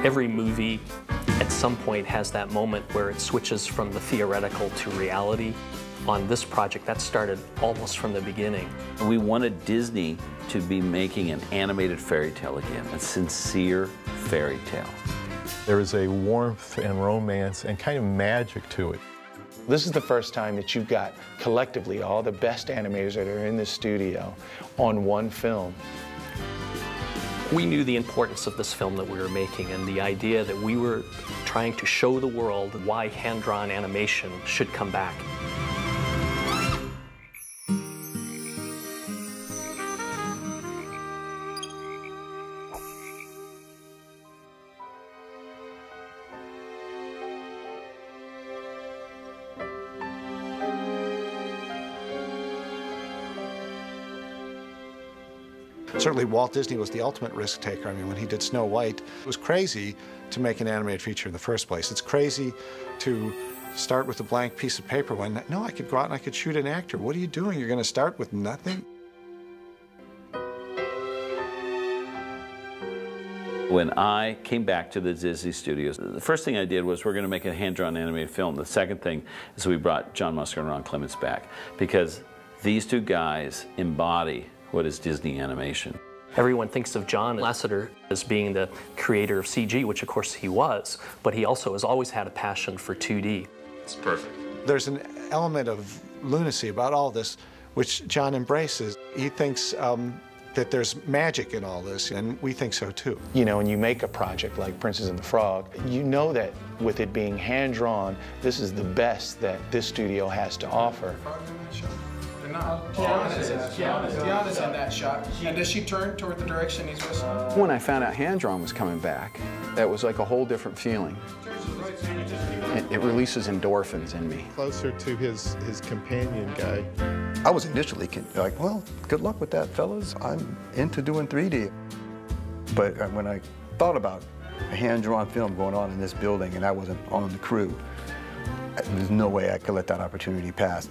Every movie at some point has that moment where it switches from the theoretical to reality. On this project, that started almost from the beginning. We wanted Disney to be making an animated fairy tale again, a sincere fairy tale. There is a warmth and romance and kind of magic to it. This is the first time that you've got collectively all the best animators that are in the studio on one film. We knew the importance of this film that we were making and the idea that we were trying to show the world why hand-drawn animation should come back. Certainly Walt Disney was the ultimate risk taker. I mean, when he did Snow White, it was crazy to make an animated feature in the first place. It's crazy to start with a blank piece of paper when, no, I could go out and I could shoot an actor. What are you doing? You're going to start with nothing? When I came back to the Disney Studios, the first thing I did was we're going to make a hand-drawn animated film. The second thing is we brought John Musker and Ron Clements back because these two guys embody what is Disney animation. Everyone thinks of John Lasseter as being the creator of CG, which of course he was, but he also has always had a passion for 2D. It's perfect. There's an element of lunacy about all this, which John embraces. He thinks that there's magic in all this, and we think so too. You know, when you make a project like Princess and the Frog, you know that with it being hand-drawn, this is the best that this studio has to offer. Tiana's in that shot. And does she turn toward the direction he's whistling? When I found out hand-drawn was coming back, that was like a whole different feeling. It releases endorphins in me. Closer to his companion guy. I was initially like, well, good luck with that, fellas. I'm into doing 3D. But when I thought about a hand-drawn film going on in this building and I wasn't on the crew, there's no way I could let that opportunity pass.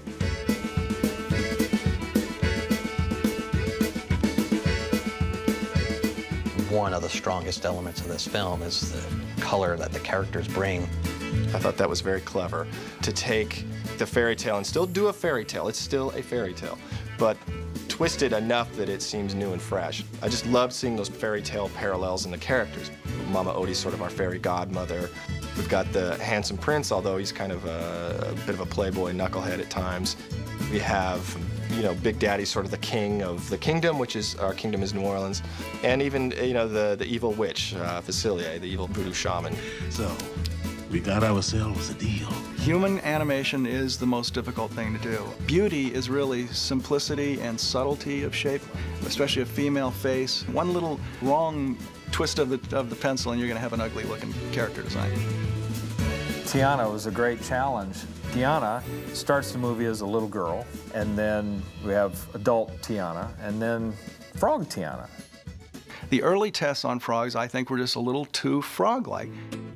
One of the strongest elements of this film is the color that the characters bring. I thought that was very clever, to take the fairy tale and still do a fairy tale. It's still a fairy tale, but twisted enough that it seems new and fresh. I just loved seeing those fairy tale parallels in the characters. Mama Odie's sort of our fairy godmother. We've got the handsome prince, although he's kind of a bit of a playboy knucklehead at times. We have, you know, Big Daddy's sort of the king of the kingdom, which is, our kingdom is New Orleans. And even, you know, the evil witch, Facilier, the evil voodoo shaman. So, we got ourselves a deal. Human animation is the most difficult thing to do. Beauty is really simplicity and subtlety of shape, especially a female face. One little wrong twist of the pencil and you're going to have an ugly looking character design. Tiana was a great challenge. Tiana starts the movie as a little girl, and then we have adult Tiana, and then frog Tiana. The early tests on frogs, I think, were just a little too frog-like.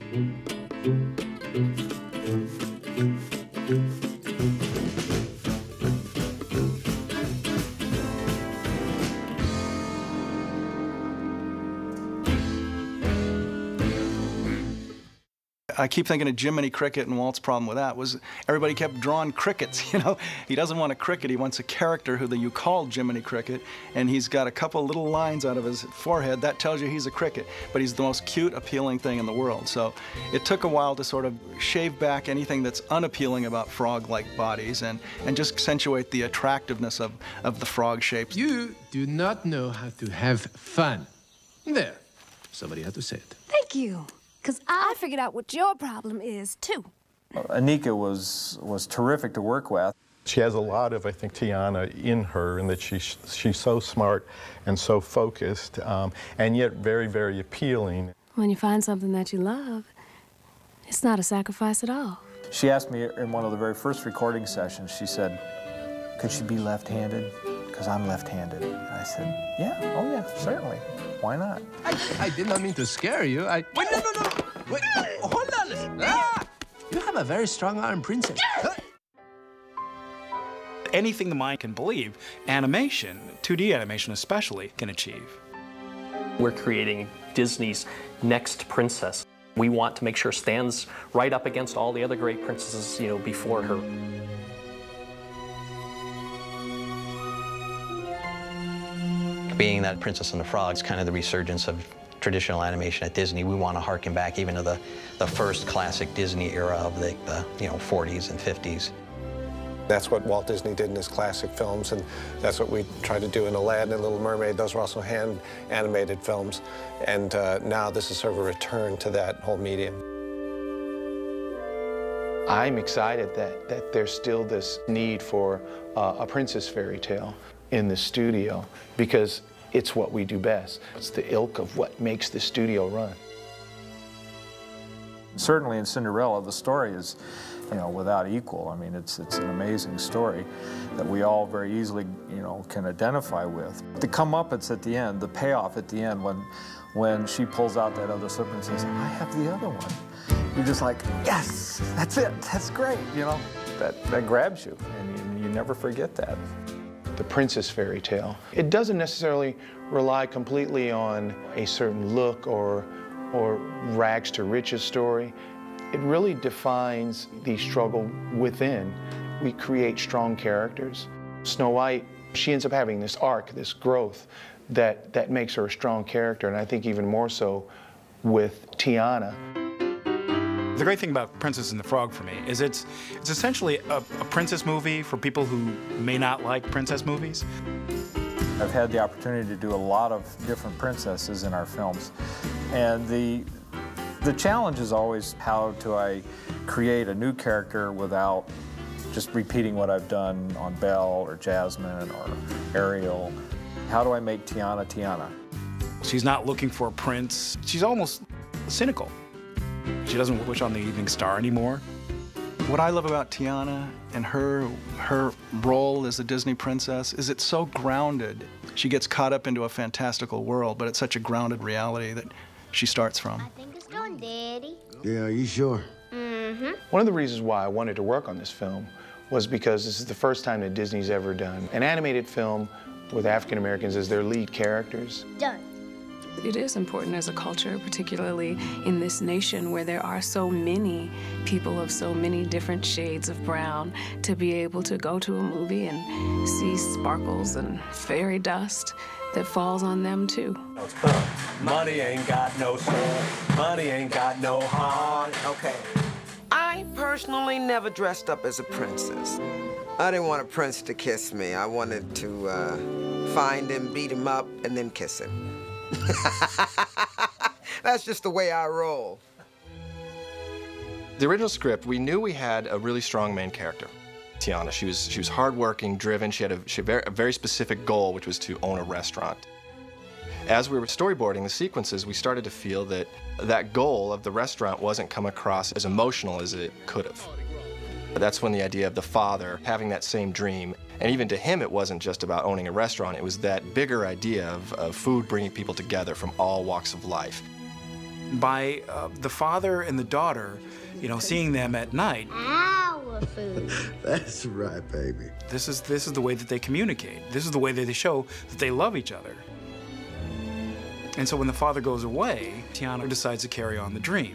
I keep thinking of Jiminy Cricket, and Walt's problem with that was everybody kept drawing crickets, you know? He doesn't want a cricket, he wants a character who you call Jiminy Cricket, and he's got a couple little lines out of his forehead. That tells you he's a cricket, but he's the most cute, appealing thing in the world. So it took a while to sort of shave back anything that's unappealing about frog-like bodies and just accentuate the attractiveness of the frog shapes. You do not know how to have fun. There, somebody had to say it. Thank you. Because I figured out what your problem is, too. Anika was terrific to work with. She has a lot of, I think, Tiana in her, in that she's so smart and so focused, and yet very, very appealing. When you find something that you love, it's not a sacrifice at all. She asked me in one of the very first recording sessions, she said, could she be left-handed? Because I'm left-handed. And I said, yeah, oh yeah, certainly. Why not? I did not mean to scare you. Wait, no. Wait, hold on. Ah! You have a very strong arm, princess. Anything the mind can believe, animation, 2D animation especially, can achieve. We're creating Disney's next princess. We want to make sure stands right up against all the other great princesses, you know, before her. Being that Princess and the Frog is kind of the resurgence of traditional animation at Disney, we want to harken back even to the first classic Disney era of the 40s and 50s. That's what Walt Disney did in his classic films, and that's what we tried to do in Aladdin and Little Mermaid. Those were also hand-animated films, and now this is sort of a return to that whole medium. I'm excited that there's still this need for a princess fairy tale in the studio, because it's what we do best. It's the ilk of what makes the studio run. Certainly in Cinderella, the story is, you know, without equal. I mean, it's an amazing story that we all very easily, you know, can identify with. The comeuppance at the end, the payoff at the end, when she pulls out that other slipper and says, "I have the other one," you're just like, yes, that's it, that's great, you know. That grabs you, and you never forget that. The princess fairy tale, it doesn't necessarily rely completely on a certain look or rags to riches story. It really defines the struggle within. We create strong characters. Snow White, she ends up having this arc, this growth that makes her a strong character, and I think even more so with Tiana. The great thing about Princess and the Frog for me is it's essentially a princess movie for people who may not like princess movies. I've had the opportunity to do a lot of different princesses in our films, and the challenge is always how do I create a new character without just repeating what I've done on Belle or Jasmine or Ariel. How do I make Tiana Tiana? She's not looking for a prince. She's almost cynical. She doesn't wish on the evening star anymore. What I love about Tiana and her role as a Disney princess is it's so grounded. She gets caught up into a fantastical world, but it's such a grounded reality that she starts from. I think it's done, Daddy. Yeah, are you sure? Mm-hmm. One of the reasons why I wanted to work on this film was because this is the first time that Disney's ever done an animated film with African Americans as their lead characters. Done. It is important as a culture, particularly in this nation where there are so many people of so many different shades of brown, to be able to go to a movie and see sparkles and fairy dust that falls on them too. Money ain't got no soul, money ain't got no heart. Okay. I personally never dressed up as a princess. I didn't want a prince to kiss me. I wanted to find him, beat him up, and then kiss him. That's just the way I roll. The original script, we knew we had a really strong main character, Tiana. She was hardworking, driven. She had a very specific goal, which was to own a restaurant. As we were storyboarding the sequences, we started to feel that that goal of the restaurant wasn't come across as emotional as it could have. That's when the idea of the father having that same dream, and even to him it wasn't just about owning a restaurant, it was that bigger idea of food bringing people together from all walks of life. By the father and the daughter, you know, seeing them at night. Our food. That's right, baby. This is the way that they communicate. This is the way that they show that they love each other. And so when the father goes away, Tiana decides to carry on the dream.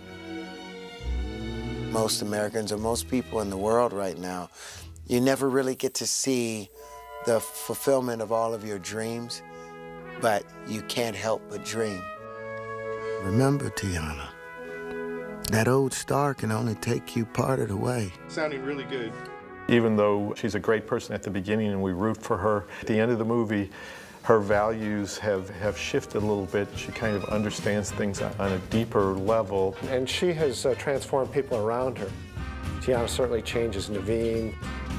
Most Americans, or most people in the world right now, you never really get to see the fulfillment of all of your dreams, but you can't help but dream. Remember, Tiana, that old star can only take you part of the way. Sounding really good. Even though she's a great person at the beginning and we root for her, at the end of the movie, her values have shifted a little bit. She kind of understands things on a deeper level. And she has transformed people around her. Tiana certainly changes Naveen.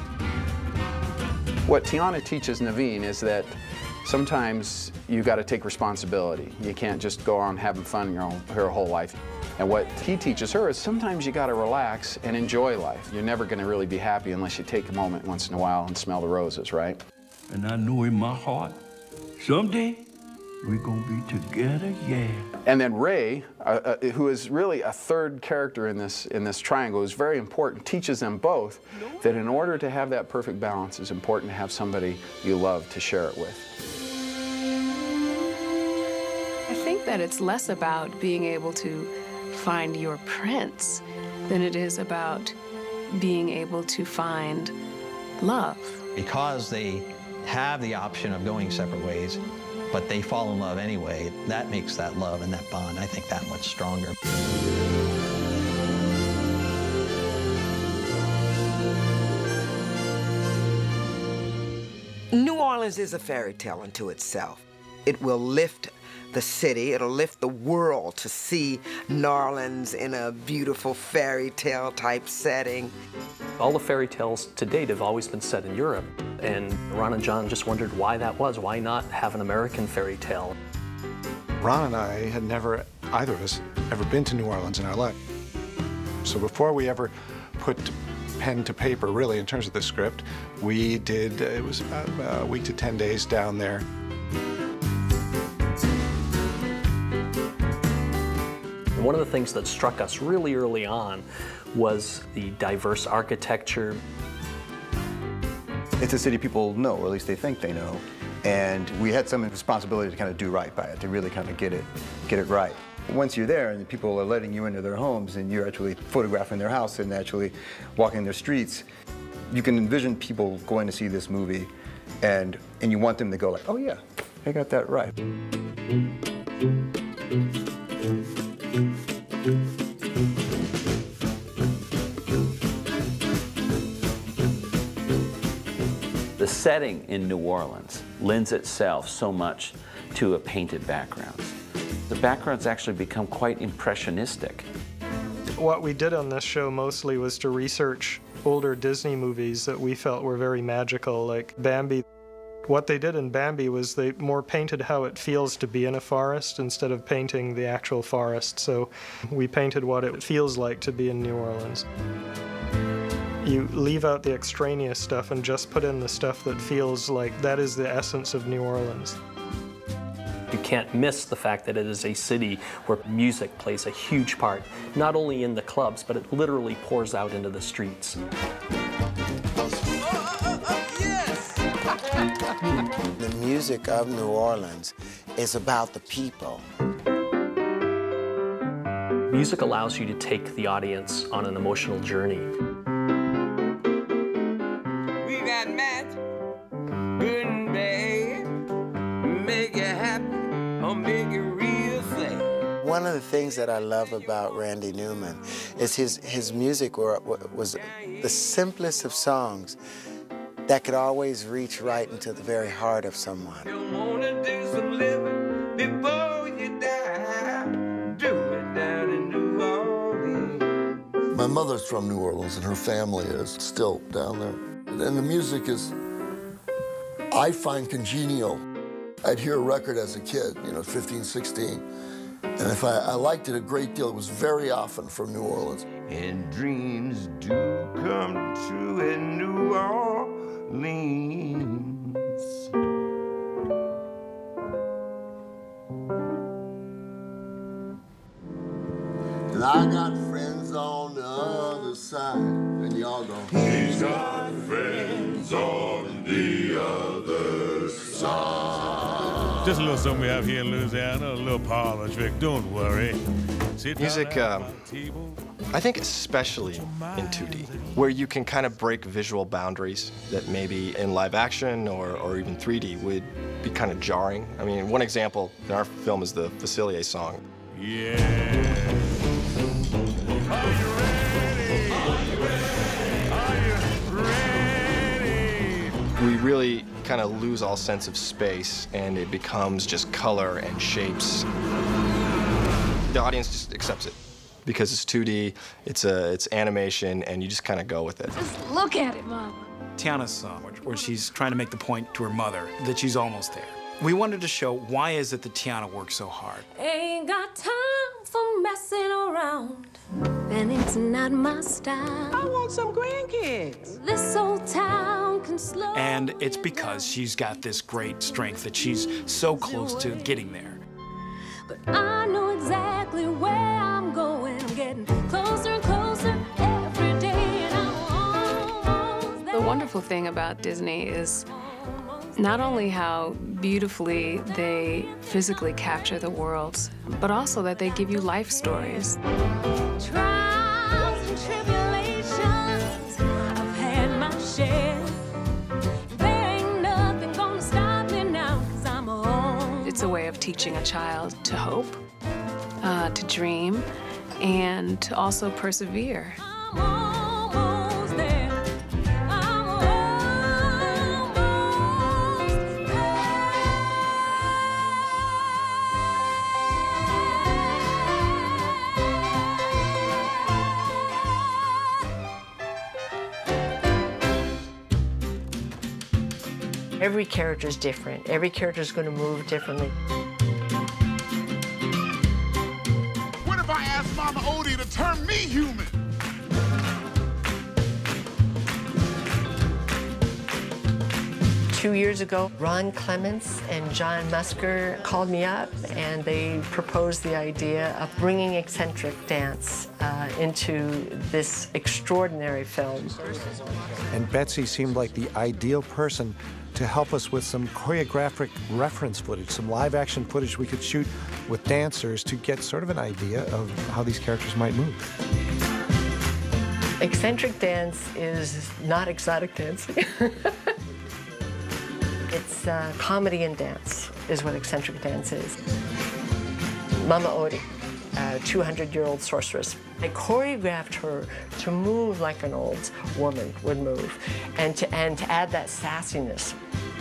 What Tiana teaches Naveen is that sometimes you got to take responsibility. You can't just go on having fun your whole life. And what he teaches her is sometimes you got to relax and enjoy life. You're never going to really be happy unless you take a moment once in a while and smell the roses, right? And I know in my heart, someday we're gonna be together, yeah. And then Ray, who is really a third character in this triangle, is very important, teaches them both that in order to have that perfect balance, it's important to have somebody you love to share it with. I think think that it's less about being able to find your prince than it is about being able to find love. Because they have the option of going separate ways, but they fall in love anyway, that makes that love and that bond, I think, that much stronger. New Orleans is a fairy tale unto itself. It will lift the city, it'll lift the world to see New Orleans in a beautiful fairy tale type setting. All the fairy tales to date have always been set in Europe, and Ron and John just wondered why that was. Why not have an American fairy tale? Ron and I had never, either of us, ever been to New Orleans in our life. So before we ever put pen to paper, really, in terms of the script, we did, it was about a week to 10 days down there. One of the things that struck us really early on was the diverse architecture. It's a city people know, or at least they think they know, and we had some responsibility to kind of do right by it, to really kind of get it right. Once you're there and people are letting you into their homes and you're actually photographing their house and actually walking their streets, you can envision people going to see this movie and you want them to go like, oh yeah, I got that right. The setting in New Orleans lends itself so much to a painted background. The backgrounds actually become quite impressionistic. What we did on this show mostly was to research older Disney movies that we felt were very magical, like Bambi. What they did in Bambi was they more painted how it feels to be in a forest instead of painting the actual forest. So we painted what it feels like to be in New Orleans. You leave out the extraneous stuff and just put in the stuff that feels like that is the essence of New Orleans. You can't miss the fact that it is a city where music plays a huge part, not only in the clubs, but it literally pours out into the streets. The music of New Orleans is about the people. Music allows you to take the audience on an emotional journey. We got magic, good and bad, make it happy or make it real sad. One of the things that I love about Randy Newman is his music was the simplest of songs that could always reach right into the very heart of someone. You wanna do some living before you die, do it down in New Orleans. My mother's from New Orleans and her family is still down there. And the music is, I find congenial. I'd hear a record as a kid, 15, 16. And if I liked it a great deal, it was very often from New Orleans. And dreams do come true in New Orleans. And I got friends on the other side. And y'all go, he's got friends on the other side. Just a little something we have here in Louisiana, a little parlor trick, don't worry. Music, I think especially in 2D, where you can kind of break visual boundaries that maybe in live action or even 3D would be kind of jarring. I mean, one example in our film is the Facilier song. Yeah. Are you ready? Are you ready? Are you ready? We really kind of lose all sense of space, and it becomes just color and shapes. The audience just accepts it because it's 2D, it's animation, and you just kind of go with it. Just look at it, Mama. Tiana's song, where she's trying to make the point to her mother that she's almost there. We wanted to show why is it that Tiana works so hard. Ain't got time for messing around, and it's not my style. I want some grandkids. This old town can slow. And it's because she's got this great strength that she's so close to getting there. But I know exactly where I'm going. I'm getting closer and closer every day, and I'm almost there. The wonderful thing about Disney is not only how beautifully they physically capture the worlds, but also that they give you life stories. Trials and tribulations, I've had my share. There ain't nothing gonna stop me now, 'cause I'm home. It's a way of teaching a child to hope, to dream, and to also persevere. Almost there. I'm almost Every character is different. Every character is going to move differently. What if I asked Mama Odie to turn me human? Two years ago, Ron Clements and John Musker called me up, and they proposed the idea of bringing eccentric dance into this extraordinary film. And Betsy seemed like the ideal person to help us with some choreographic reference footage, some live action footage we could shoot with dancers to get sort of an idea of how these characters might move. Eccentric dance is not exotic dancing. It's comedy and dance is what eccentric dance is. Mama Odie, a 200-year-old sorceress. I choreographed her to move like an old woman would move, and to add that sassiness.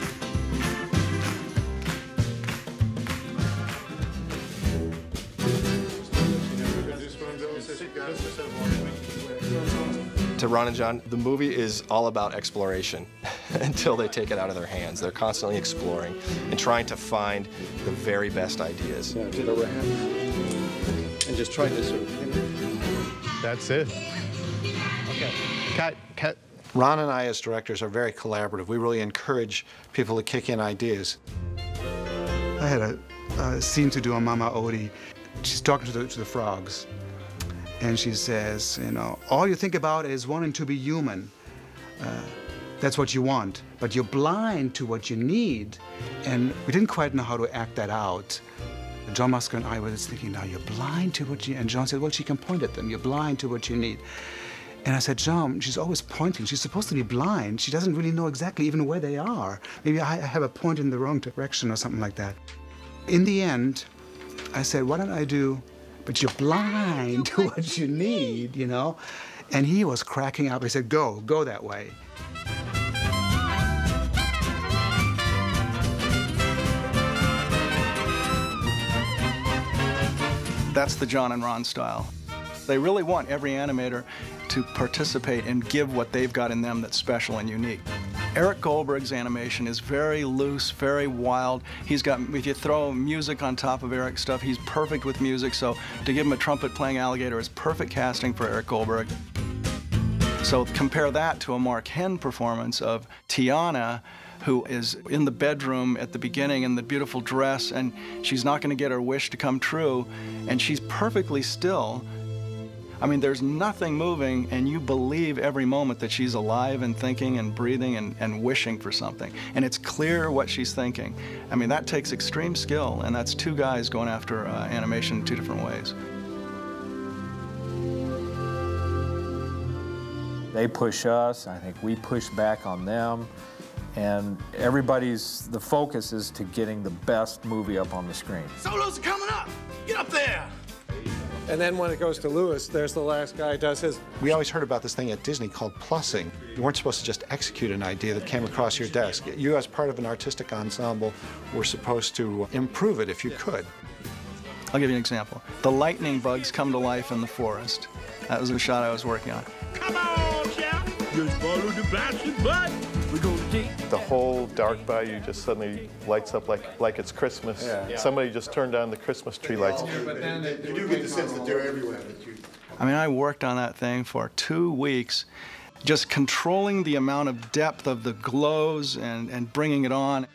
To Ron and John, the movie is all about exploration until they take it out of their hands. They're constantly exploring and trying to find the very best ideas. Yeah, to the ramp. And just trying to sort of... That's it. Okay. Cut. Ron and I, as directors, are very collaborative. We really encourage people to kick in ideas. I had a scene to do on Mama Odie. She's talking to the frogs. And she says, you know, all you think about is wanting to be human. That's what you want, but you're blind to what you need. And we didn't quite know how to act that out. John Musker and I were just thinking, now you're blind to what you... And John said, well, she can point at them. You're blind to what you need. And I said, John, she's always pointing. She's supposed to be blind. She doesn't really know exactly even where they are. Maybe I have a point in the wrong direction or something like that. In the end, I said, why don't I do... But you're blind to what you need, you know? And he was cracking up. He said, go that way. That's the John and Ron style. They really want every animator to participate and give what they've got in them that's special and unique. Eric Goldberg's animation is very loose, very wild. He's got, if you throw music on top of Eric's stuff, he's perfect with music, so to give him a trumpet-playing alligator is perfect casting for Eric Goldberg. So compare that to a Mark Henn performance of Tiana, who is in the bedroom at the beginning in the beautiful dress, and she's not going to get her wish to come true, and she's perfectly still. I mean, there's nothing moving, and you believe every moment that she's alive and thinking and breathing and wishing for something. And it's clear what she's thinking. I mean, that takes extreme skill, and that's two guys going after animation in two different ways. They push us, I think we push back on them, and the focus is to getting the best movie up on the screen. Solos are coming up! Get up there! And then when it goes to Lewis, there's the last guy who does his... We always heard about this thing at Disney called plussing. You weren't supposed to just execute an idea that came across your desk. You, as part of an artistic ensemble, were supposed to improve it if you could. I'll give you an example. The lightning bugs come to life in the forest. That was a shot I was working on. Come on, Chef! Just follow the bastard butt! We're gonna take... The whole dark bayou just suddenly lights up like it's Christmas. Yeah. Somebody just turned on the Christmas tree lights. But then you do get the sense that they're everywhere. I mean, I worked on that thing for 2 weeks, just controlling the amount of depth of the glows and bringing it on.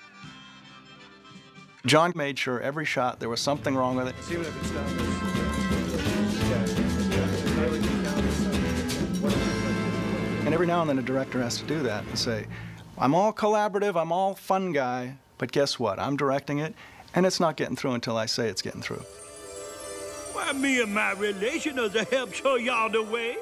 John made sure every shot there was something wrong with it. See what if it's down. And every now and then a director has to do that and say, I'm all collaborative, I'm all fun guy, but guess what? I'm directing it, and it's not getting through until I say it's getting through. Why, me and my relationers will help show y'all the way.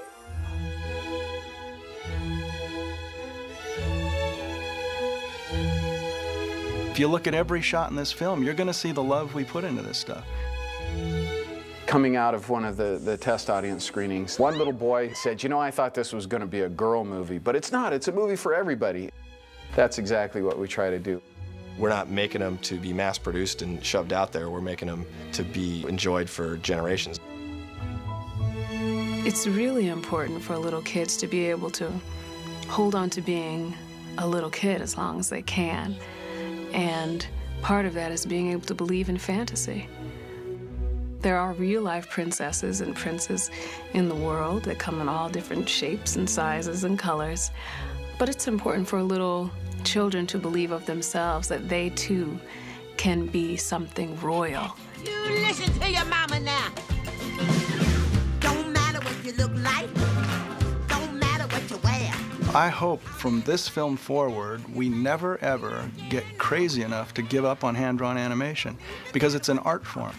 If you look at every shot in this film, you're going to see the love we put into this stuff. Coming out of one of the test audience screenings, one little boy said, you know, I thought this was going to be a girl movie, but it's not. It's a movie for everybody. That's exactly what we try to do. We're not making them to be mass-produced and shoved out there. We're making them to be enjoyed for generations. It's really important for little kids to be able to hold on to being a little kid as long as they can. And part of that is being able to believe in fantasy. There are real-life princesses and princes in the world that come in all different shapes and sizes and colors. But it's important for little children to believe of themselves that they, too, can be something royal. You listen to your mama now. Don't matter what you look like. Don't matter what you wear. I hope from this film forward, we never, ever get crazy enough to give up on hand-drawn animation, because it's an art form.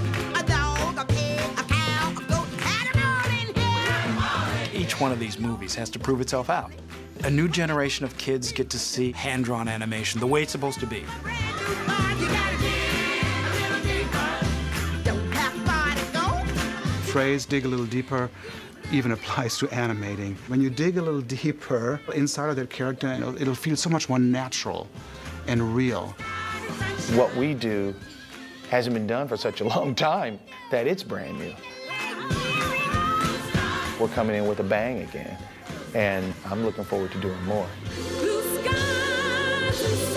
Each one of these movies has to prove itself out. A new generation of kids get to see hand-drawn animation the way it's supposed to be. The phrase, dig a little deeper, even applies to animating. When you dig a little deeper inside of that character, it'll feel so much more natural and real. What we do hasn't been done for such a long time that it's brand new. We're coming in with a bang again, and I'm looking forward to doing more. Blue skies.